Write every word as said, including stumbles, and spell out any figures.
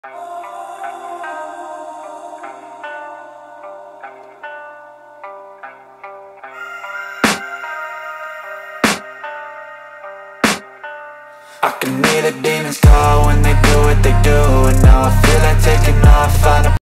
I can hear the demons call when they do what they do, and now I feel like taking off, find a